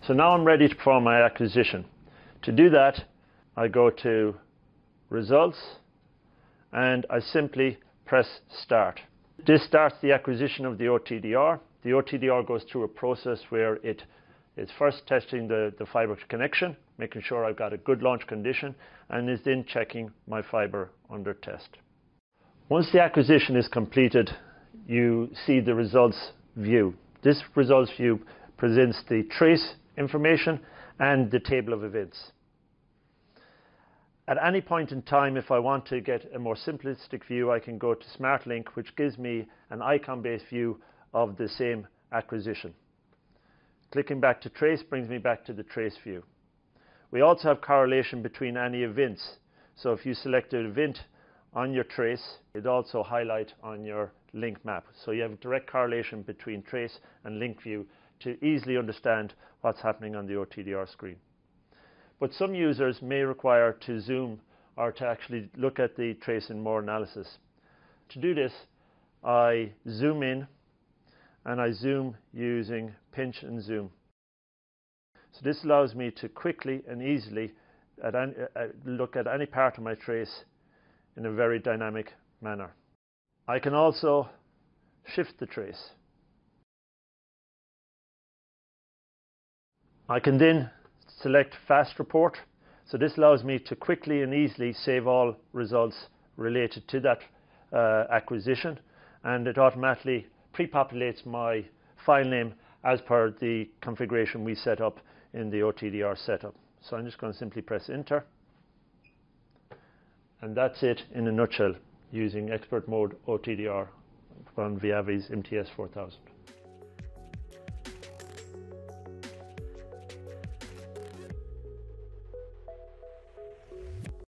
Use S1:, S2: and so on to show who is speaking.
S1: So now I'm ready to perform my acquisition. To do that, I go to Results and I simply press Start. This starts the acquisition of the OTDR. The OTDR goes through a process where it is first testing the fiber connection, making sure I've got a good launch condition, and is then checking my fiber under test. Once the acquisition is completed, you see the results view. This results view presents the trace information and the table of events. At any point in time, if I want to get a more simplistic view, I can go to SmartLink, which gives me an icon-based view of the same acquisition. Clicking back to trace brings me back to the trace view. We also have correlation between any events. So if you select an event on your trace, it also highlights on your link map. So you have a direct correlation between trace and link view to easily understand what's happening on the OTDR screen. But some users may require to zoom or to actually look at the trace in more analysis. To do this, I zoom in and I zoom using pinch and zoom. So this allows me to quickly and easily look at any part of my trace in a very dynamic manner. I can also shift the trace. I can then select Fast Report. So this allows me to quickly and easily save all results related to that acquisition, and it automatically pre-populates my file name as per the configuration we set up in the OTDR setup. So I'm just going to simply press Enter, and that's it in a nutshell using Expert Mode OTDR on VIAVI's MTS-4000.